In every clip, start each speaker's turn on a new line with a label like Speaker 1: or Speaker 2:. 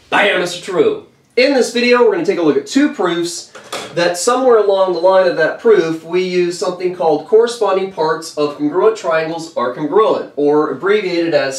Speaker 1: Bam, Mr. True. In this video, we're going to take a look at two proofs that somewhere along the line of that proof, we use something called corresponding parts of congruent triangles are congruent, or abbreviated as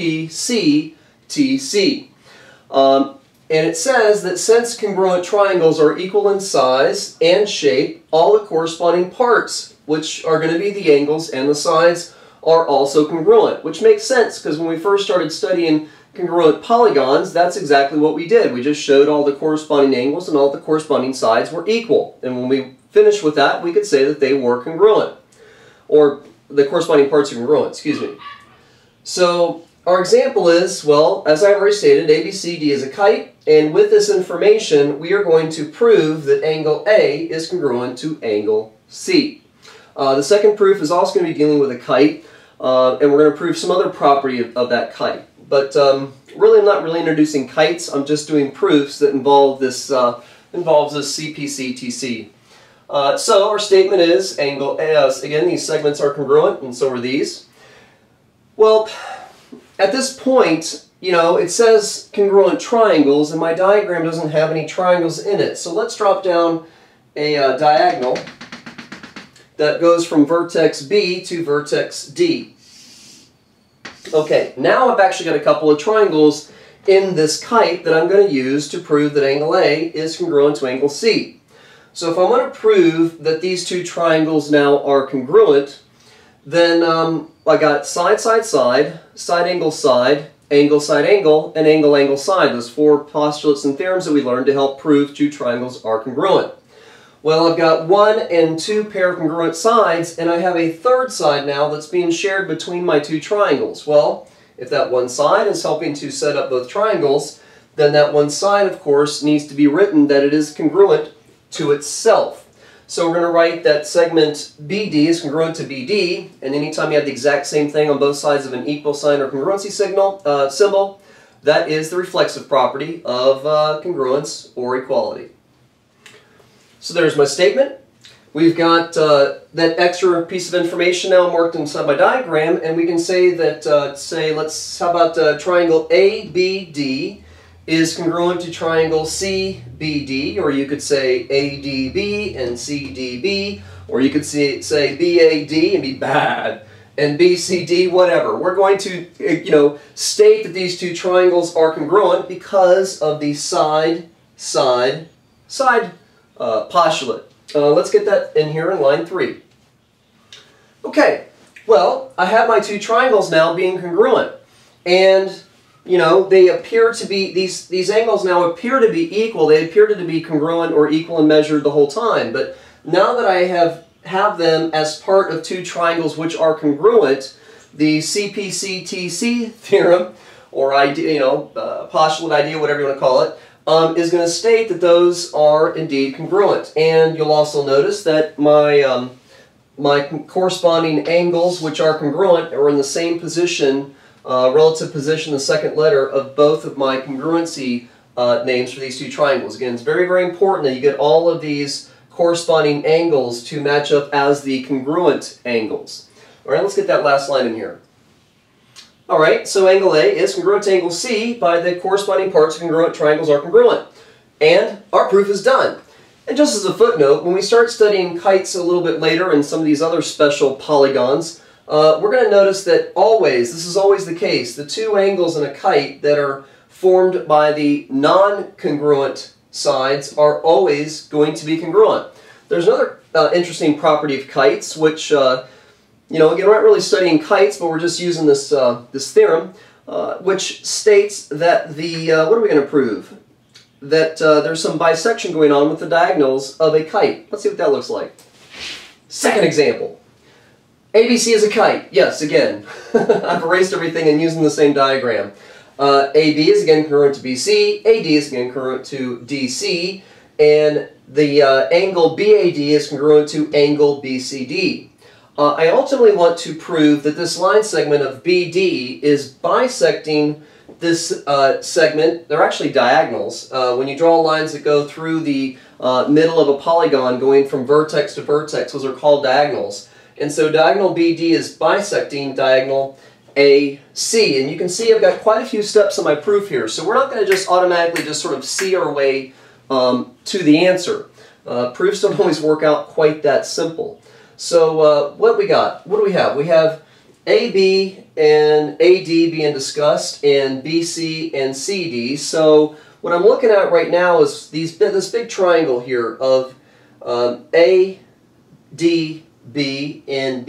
Speaker 1: CPCTC. And it says that since congruent triangles are equal in size and shape, all the corresponding parts, which are going to be the angles and the sides, are also congruent, which makes sense because when we first started studying congruent polygons, that's exactly what we did. We just showed all the corresponding angles and all the corresponding sides were equal. And when we finished with that, we could say that they were congruent, or the corresponding parts are congruent, excuse me. So our example is, well, as I've already stated, ABCD is a kite, and with this information, we are going to prove that angle A is congruent to angle C. The second proof is also going to be dealing with a kite, and we're going to prove some other property of that kite. But really, I'm not really introducing kites. I'm just doing proofs that involve this CPCTC. So our statement is angle A. Again, these segments are congruent, and so are these. Well, at this point, you know, it says congruent triangles, and my diagram doesn't have any triangles in it. So let's drop down a diagonal that goes from vertex B to vertex D. Okay, now I've actually got a couple of triangles in this kite that I'm going to use to prove that angle A is congruent to angle C. So if I want to prove that these two triangles now are congruent, then I got side, side, side, side, angle, angle, and angle, angle, side. Those four postulates and theorems that we learned to help prove two triangles are congruent. Well, I've got one and two pair of congruent sides, and I have a third side now that's being shared between my two triangles. Well, if that one side is helping to set up both triangles, then that one side, of course, needs to be written that it is congruent to itself. So we're going to write that segment BD is congruent to BD, and anytime you have the exact same thing on both sides of an equal sign or congruency symbol, that is the reflexive property of congruence or equality. So there's my statement. We've got that extra piece of information now marked inside my diagram, and we can say that, how about triangle ABD is congruent to triangle CBD, or you could say ADB and CDB, or you could say BAD and be bad, and BCD, whatever. We're going to, state that these two triangles are congruent because of the side postulate. Let's get that in here in line 3. Okay, well, I have my two triangles now being congruent, and they appear to be, these angles now appear to be equal. They appear to be congruent or equal in measure the whole time, but now that I have them as part of two triangles which are congruent, the CPCTC theorem, or postulate idea, whatever you want to call it, is going to state that those are indeed congruent. And you'll also notice that my corresponding angles, which are congruent, are in the same position, relative position, the second letter of both of my congruency names for these two triangles. Again, it's very, very important that you get all of these corresponding angles to match up as the congruent angles. All right, let's get that last line in here. All right, so angle A is congruent to angle C by the corresponding parts of congruent triangles are congruent. And our proof is done. And just as a footnote, when we start studying kites a little bit later and some of these other special polygons, we're going to notice that this is always the case, the two angles in a kite that are formed by the non-congruent sides are always going to be congruent. There's another interesting property of kites, which again, we're not really studying kites, but we're just using this this theorem, which states that what are we going to prove? That there's some bisection going on with the diagonals of a kite. Let's see what that looks like. Second example. ABC is a kite. Yes, again, I've erased everything and using the same diagram. AB is again congruent to BC, AD is again congruent to DC, and the angle BAD is congruent to angle BCD. I ultimately want to prove that this line segment of BD is bisecting this segment. They're actually diagonals. When you draw lines that go through the middle of a polygon going from vertex to vertex, those are called diagonals. And so diagonal BD is bisecting diagonal AC. And you can see I've got quite a few steps in my proof here, so we're not going to just automatically just sort of see our way to the answer. Proofs don't always work out quite that simple. So what we got? What do we have? We have AB and AD being discussed, and BC and CD. So what I'm looking at right now is this big triangle here of ADB and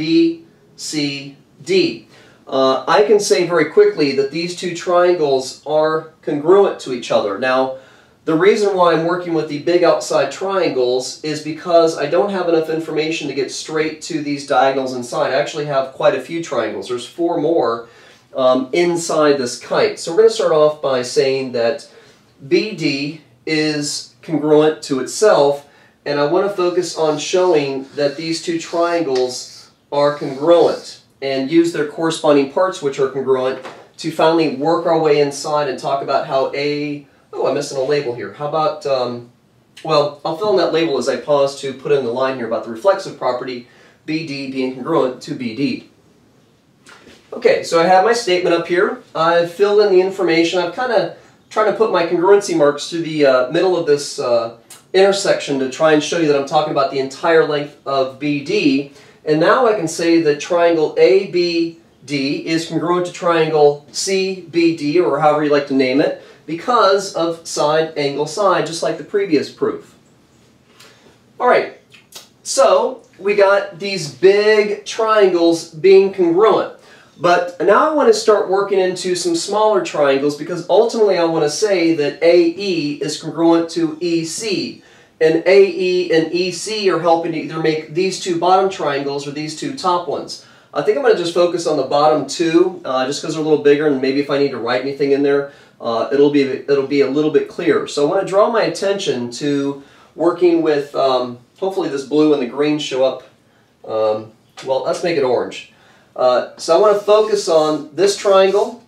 Speaker 1: BCD. I can say very quickly that these two triangles are congruent to each other. Now, the reason why I'm working with the big outside triangles is because I don't have enough information to get straight to these diagonals inside. I actually have quite a few triangles. There's 4 more inside this kite. So we're going to start off by saying that BD is congruent to itself, and I want to focus on showing that these two triangles are congruent and use their corresponding parts, which are congruent, to finally work our way inside and talk about how oh, I'm missing a label here. How about, well, I'll fill in that label as I pause to put in the line here about the reflexive property, BD being congruent to BD. Okay, so I have my statement up here. I've filled in the information. I've kind of tried to put my congruency marks through the middle of this intersection to try and show you that I'm talking about the entire length of BD. And now I can say that triangle ABD is congruent to triangle CBD, or however you like to name it, because of side, angle, side, just like the previous proof. Alright, so we got these big triangles being congruent. But now I want to start working into some smaller triangles, because ultimately I want to say that AE is congruent to EC. And AE and EC are helping to either make these two bottom triangles or these two top ones. I think I'm going to just focus on the bottom two, just because they're a little bigger, and maybe if I need to write anything in there, it'll be a little bit clearer. So I want to draw my attention to working with, hopefully this blue and the green show up. Well, let's make it orange. So I want to focus on this triangle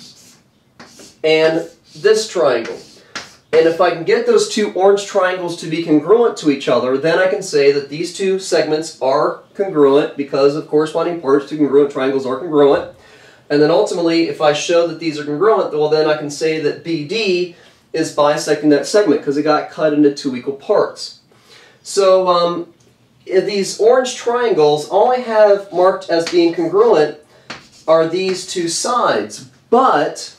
Speaker 1: and this triangle. And if I can get those two orange triangles to be congruent to each other, then I can say that these two segments are congruent because of corresponding parts to congruent triangles are congruent. And then ultimately, if I show that these are congruent, well then I can say that BD is bisecting that segment because it got cut into 2 equal parts. So these orange triangles, all I have marked as being congruent are these two sides. But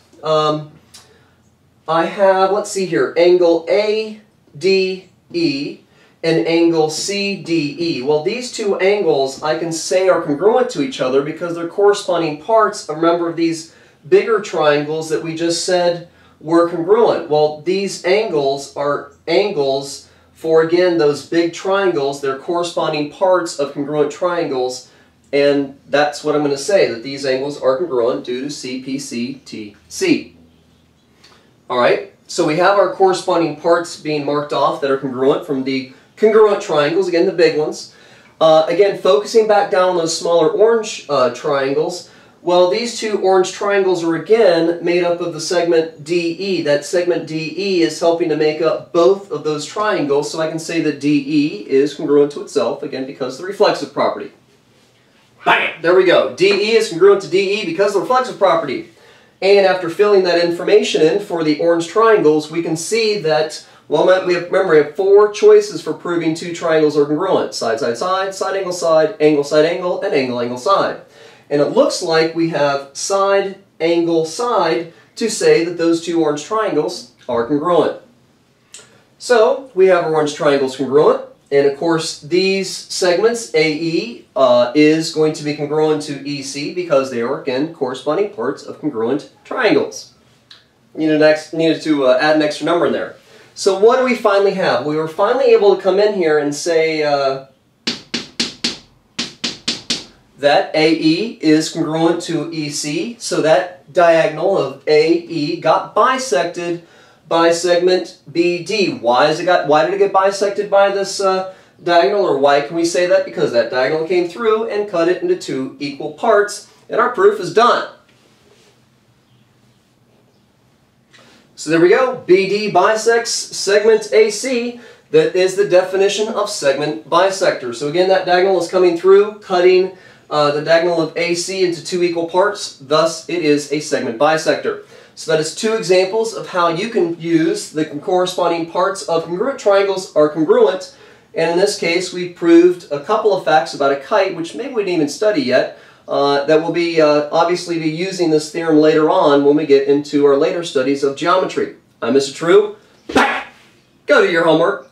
Speaker 1: I have, let's see here, angle ADE and angle CDE. Well, these two angles I can say are congruent to each other because they're corresponding parts, remember, of these bigger triangles that we just said were congruent. Well, these angles are angles for, again, those big triangles. They're corresponding parts of congruent triangles, and that's what I'm going to say, that these angles are congruent due to CPCTC. Alright, so we have our corresponding parts being marked off that are congruent from the congruent triangles, again the big ones. Again, focusing back down on those smaller orange triangles, well, these two orange triangles are again made up of the segment DE. That segment DE is helping to make up both of those triangles, so I can say that DE is congruent to itself, again because of the reflexive property. Bam! There we go. DE is congruent to DE because of the reflexive property. And after filling that information in for the orange triangles, we can see that, well, remember, we have 4 choices for proving 2 triangles are congruent. Side, side, side, side, angle, and angle, angle, side. And it looks like we have side, angle, side to say that those 2 orange triangles are congruent. So, we have our orange triangles congruent. And of course, these segments, AE, is going to be congruent to EC because they are, again, corresponding parts of congruent triangles. Needed to add an extra number in there. So what do we finally have? We were finally able to come in here and say that AE is congruent to EC, so that diagonal of AE got bisected by segment BD. Why did it get bisected by this diagonal, or why can we say that? Because that diagonal came through and cut it into 2 equal parts, and our proof is done. So there we go. BD bisects segment AC. That is the definition of segment bisector. So again, that diagonal is coming through, cutting the diagonal of AC into two equal parts, thus it is a segment bisector. So that is two examples of how you can use the corresponding parts of congruent triangles are congruent. And in this case, we proved a couple of facts about a kite, which maybe we didn't even study yet, that we'll be obviously be using this theorem later on when we get into our later studies of geometry. I'm Mr. True. Go do your homework.